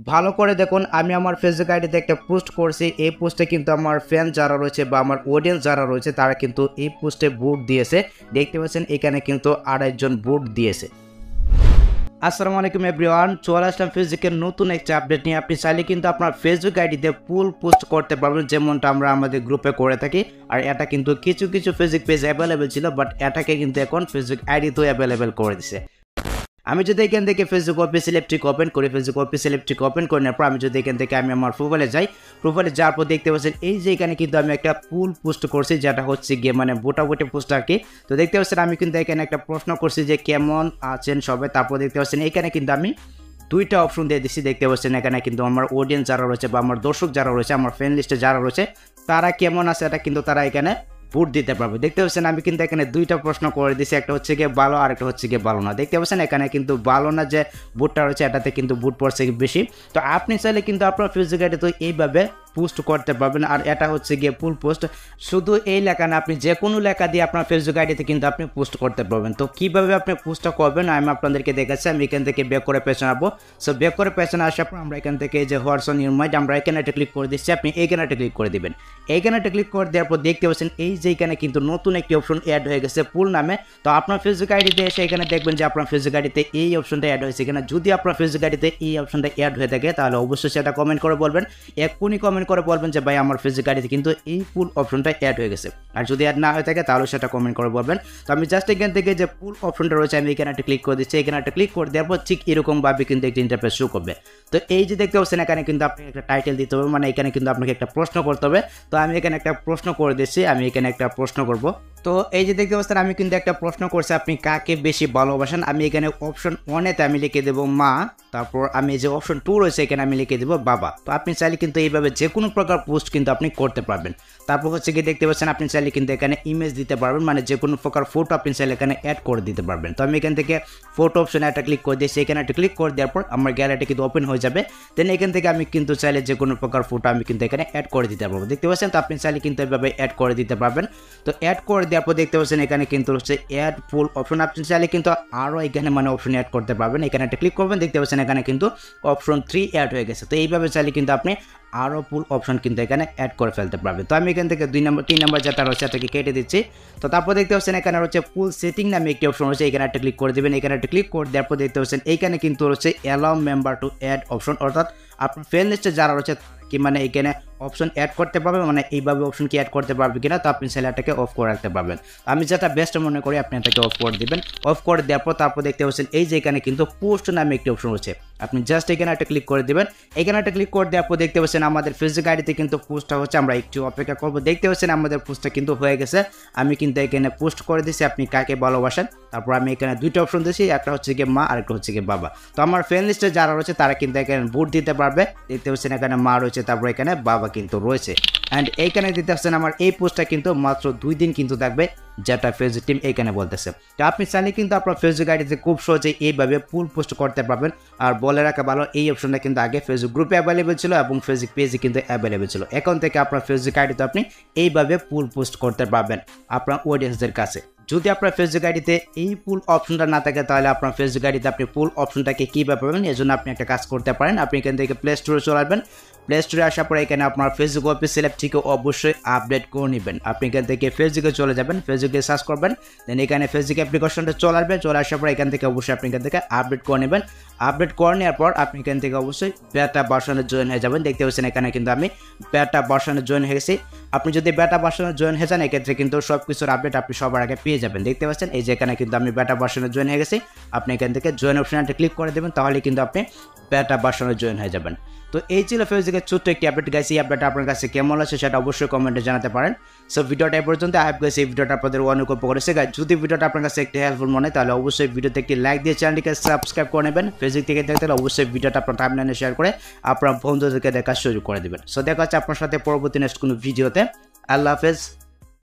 ভালো করে দেখুন আমি আমার ফেসবুক আইডিতে একটা পোস্ট করছি। এই পোস্টে কিন্তু আমার ফ্যান যারা রয়েছে বা আমার অডিয়েন্স যারা রয়েছে তারা কিন্তু এই পোস্টে ভোট দিয়েছে। দেখতে পাচ্ছেন এখানে কিন্তু 28 জন ভোট দিয়েছে। আসসালামু আলাইকুম এভরিওয়ান, চলে আসলাম ফেসবুকের নতুন একটা আপডেট নিয়ে। আপনি চাইলে কিন্তু আপনার ফেসবুক আইডিতে ফুল পোস্ট করতে পারবেন, যেমনটা আমরা আমাদের গ্রুপে করে থাকি। আর এটা কিন্তু কিছু ফেসবুক পেজ অ্যাভেলেবেল ছিল, বাট এটাকে কিন্তু এখন ফেসবুক আইডিতেও অ্যাভেলেবেল করে দিছে। আমি যদি এখান থেকে ফেসবুক অফিসিয়াল অ্যাপটি ওপেন করি, ফেসবুক অফিসিয়াল অ্যাপটি ওপেন করার পর আমি যদি এখান থেকে আমি আমার প্রোফাইলে যাই, প্রোফাইলে যাওয়ার পর দেখতে পাচ্ছেন এই যে এখানে কিন্তু আমি একটা ফুল পোস্ট করছি, যেটা হচ্ছে গিয়ে মানে মোটামুটি পোস্ট আর কি। তো দেখতে পাচ্ছেন আমি কিন্তু এখানে একটা প্রশ্ন করছি যে কেমন আছেন সবাই। তারপর দেখতে পাচ্ছেন এখানে কিন্তু আমি দুইটা অপশন দিয়ে দিচ্ছি। দেখতে পাচ্ছেন এখানে কিন্তু আমার অডিয়েন্স যারা রয়েছে বা আমার দর্শক যারা রয়েছে, আমার ফ্রেন্ড লিস্টে যারা রয়েছে তারা কেমন আছে এটা কিন্তু তারা এখানে ভোট দিতে পারবে। দেখতে পাচ্ছেন আমি কিন্তু এখানে দুইটা প্রশ্ন করে দিচ্ছি, একটা হচ্ছে গিয়ে ভালো আর একটা হচ্ছে গিয়ে ভালো না। দেখতে পাচ্ছেন এখানে কিন্তু ভালো না যে ভোটটা রয়েছে এটাতে কিন্তু ভোট পড়ছে বেশি। তো আপনি চাইলে কিন্তু আপনার ফেসবুক আইডি তো এইভাবে পোস্ট করতে পারবেন। আর এটা হচ্ছে গিয়ে ফুল পোস্ট, শুধু এই লেখা না, আপনি যে কোনো লেখা দিয়ে আপনার ফেসবুক আইডিতে কিন্তু আপনি পোস্ট করতে পারবেন। তো কীভাবে আপনি পোস্টটা করবেন আমি আপনাদেরকে দেখাচ্ছি। আমি এখান থেকে ব্যাক করে পেছনে আসবো। সো ব্যাক করে পেছনে আসার পর আমরা এখান থেকে যে 𝗓𝗏 আমরা এখানে একটা ক্লিক করে দিচ্ছি। আপনি এইখানে একটা ক্লিক করে দেবেন। এইখানে একটা ক্লিক করে দেওয়ার পর দেখতে পাচ্ছেন এই যে এখানে কিন্তু নতুন একটি অপশন অ্যাড হয়ে গেছে ফুল নামে। তো আপনার ফেসবুক আইডিতে এসে এখানে দেখবেন যে আপনার ফেসবুক আইডিতে এই অপশনটা অ্যাড হয়েছে কিনা। যদি আপনার ফেসবুক আইডিতে এই অপশনটা অ্যাড হয়ে থাকে তাহলে অবশ্যই সেটা কমেন্ট করে বলবেন। এক্ষুনি কমেন্ট করে বলবেন যে ভাই আমার ফেসবুক আইডিতে কিন্তু এই ফুল অপশনটা অ্যাড হয়ে গেছে। আর যদি অ্যাড না হয়ে থাকে তাহলে সেটা কমেন্ট করে বলবেন। তো আমি জাস্ট এখান থেকে যে ফুল অপশনটা রয়েছে আমি এখানে একটা ক্লিক করে দিচ্ছি। এখানে একটা ক্লিক করে দেওয়ার পর ঠিক এরকমভাবে কিন্তু একটা ইন্টারফেস শো করবে। তো এই যে দেখতে পাচ্ছেন এখানে কিন্তু আপনাকে একটা টাইটেল দিতে হবে, মানে এখানে কিন্তু আপনাকে একটা প্রশ্ন করতে হবে। তো আমি এখানে একটা প্রশ্ন করে দিচ্ছি, আমি এখানে একটা প্রশ্ন করব। তো এই যে দেখতে পাচ্ছেন আমি কিন্তু একটা প্রশ্ন করছি, আপনি কাকে বেশি ভালোবাসেন। আমি এখানে অপশন 1-এতে আমি লিখে দেবো মা, তারপর আমি যে অপশন 2 রয়েছে এখানে আমি লিখে দেবো বাবা। তো আপনি চাইলে কিন্তু এইভাবে যে কোনো প্রকার পোস্ট কিন্তু আপনি করতে পারবেন। তারপর হচ্ছে কি দেখতে পাচ্ছেন আপনি চাইলে কিন্তু এখানে ইমেজ দিতে পারবেন, মানে যে কোনো প্রকার ফটো আপনি চাইলে এখানে অ্যাড করে দিতে পারবেন। তো আমি এখান থেকে ফটো অপশনে একটা ক্লিক করে দিয়েছি। এখানে একটা ক্লিক করে দেওয়ার পর আমার গ্যালারিটা কিন্তু ওপেন হয়ে যাবে। দেন এখান থেকে আমি কিন্তু চাইলে যে কোনো প্রকার ফটো আমি কিন্তু এখানে অ্যাড করে দিতে পারবো। দেখতে পাচ্ছেন তো আপনি চাইলে কিন্তু এভাবে অ্যাড করে দিতে পারবেন। তো অ্যাড করে দেওয়ার পর দেখতে পাচ্ছেন এখানে কিন্তু হচ্ছে অ্যাড ফুল অপশন। আপনি চাইলে কিন্তু আরও এখানে মানে অপশন অ্যাড করতে পারবেন। এখানে একটা ক্লিক করবেন, দেখতে পাচ্ছেন এখানে কিন্তু অপশন 3 অ্যাড হয়ে গেছে। তো এইভাবে চাইলে কিন্তু আপনি আরও ফুল অপশন কিন্তু এখানে অ্যাড করে ফেলতে পারবেন। তো আমি এখান থেকে 3 নম্বর যেটা রয়েছে সেটাকে কেটে দিচ্ছি। তো তারপর দেখতে পাচ্ছেন এখানে রয়েছে ফুল সেটিং নামে একটি অপশন রয়েছে, এখানে একটা ক্লিক করে দেবেন। এখানে একটা ক্লিক করে দেওয়ার পর দেখতে পাচ্ছেন এইখানে কিন্তু রয়েছে allow member to add option, অর্থাৎ আপনার ফ্রেন্ড লিস্টে যারা রয়েছে কি মানে এখানে অপশন অ্যাড করতে পারবেন, মানে এইভাবে অপশন কি অ্যাড করতে পারবে কিনা। তো আপনি চাইলে এটাকে অফ করে রাখতে পারবেন। আমি যেটা বেস্ট মনে করি আপনি এটাকে অফ করে দিবেন। অফ করে দেওয়ার পর তারপর দেখতে পাচ্ছেন এই যে এখানে কিন্তু পোস্ট নামে একটি অপশন রয়েছে, আপনি জাস্ট এখানে একটা ক্লিক করে দেবেন। এখানে একটা ক্লিক করে দেওয়ার পর দেখতে পাচ্ছেন আমাদের ফেসবুক আইডিতে কিন্তু পোস্টটা হচ্ছে, আমরা একটু অপেক্ষা করবো। দেখতে পাচ্ছেন আমাদের পোস্টটা কিন্তু হয়ে গেছে। আমি কিন্তু এখানে পোস্ট করে দিচ্ছি আপনি কাকে ভালোবাসেন। তারপর আমি এখানে দুইটা অপশন দিয়েছি, একটা হচ্ছে গিয়ে মা আর একটা হচ্ছে গিয়ে বাবা। তো আমার ফ্রেন্ড লিস্টে যারা রয়েছে তারা কিন্তু এখানে ভোট দিতে পারবে। দেখতে পাচ্ছেন এখানে মা রয়েছে, তারপর এখানে বাবা কিন্তু রয়েছে। অ্যান্ড এইখানে দিতে পাচ্ছেন আমার এই পোস্টটা কিন্তু মাত্র 2 দিন কিন্তু থাকবে, যেটা ফেসবুক টিম এইখানে বলতেছে। তো আপনি চাইলে কিন্তু আপনার ফেসবুক আইডিতে খুব সহজেই এইভাবে ফুল পোস্ট করতে পারবেন। আর বলে রাখা ভালো এই অপশনটা কিন্তু আগে ফেসবুক গ্রুপে অ্যাভেলেবেল ছিল এবং ফেসবুক পেজে কিন্তু অ্যাভেলেবেল ছিল। এখন থেকে আপনার ফেসবুক আইডিতে আপনি এইভাবে ফুল পোস্ট করতে পারবেন আপনার অডিয়েন্সদের কাছে। যদি আপনার ফেসবুক আইডিতে এই ফুল অপশনটা না থাকে তাহলে আপনার ফেসবুক আইডিতে আপনি ফুল অপশনটাকে কীভাবে পাবেন, এর জন্য আপনি একটা কাজ করতে পারেন। আপনি এখান থেকে প্লে স্টোরে চলে আসবেন। প্লে স্টোরে আসার পরে এখানে আপনার ফেসবুক অফিসিয়াল অ্যাপটিকে অবশ্যই আপডেট করে নেবেন। আপনি এখান থেকে ফেসবুকে চলে যাবেন, ফেসবুকে সার্চ করবেন, দেন এখানে ফেসবুক অ্যাপ্লিকেশনটা চলে আসবে। চলে আসার পর এখান থেকে অবশ্যই আপনি এখান থেকে আপডেট করে নেবেন। আপডেট করে নেওয়ার পর আপনি এখান থেকে অবশ্যই বেটা ভার্সনে জয়েন হয়ে যাবেন। দেখতে পাচ্ছেন এখানে কিন্তু আমি বেটা ভার্সনে জয়েন হয়ে গেছি। আপনি যদি বেটা ভার্সনে জয়েন হয়ে যান এক্ষেত্রে কিন্তু সব কিছুর আপডেট আপনি সবার আগে পেয়ে যাবেন। দেখতে পাচ্ছেন এই যে এখানে কিন্তু আমি বেটা ভার্সনে জয়েন হয়ে গেছি। আপনি এখান থেকে জয়েন অপশনটা ক্লিক করে দেবেন, তাহলে কিন্তু আপনি বেটা ভার্সনে জয়েন হয়ে যাবেন। তো এই ছিল ফেসবুকের ছোট্ট একটি আপডেট গাইস। এই আপডেট আপনার কাছে কেমন আছে সেটা অবশ্যই কমেন্টে জানাতে পারেন। সো ভিডিওটা এই পর্যন্ত। আই গাইস এই ভিডিওটা আপনাদের অনেক উপকার হয়েছে গাইস। যদি ভিডিওটা আপনার কাছে একটু হেল্পফুল মনে হয় তাহলে অবশ্যই ভিডিওতে একটি লাইক দিয়ে চ্যানেলটিকে সাবস্ক্রাইব করে নেবেন। ফেসবুক থেকে দেখতে হলে অবশ্যই ভিডিওটা আপনার টাইমলাইনে শেয়ার করে আপনার বন্ধুদেরকে দেখা শুরু করে দেবেন। সো দেখা হচ্ছে আপনার সাথে পরবর্তী নেক্সট কোনো ভিডিওতে। আল্লাহ হাফেজ।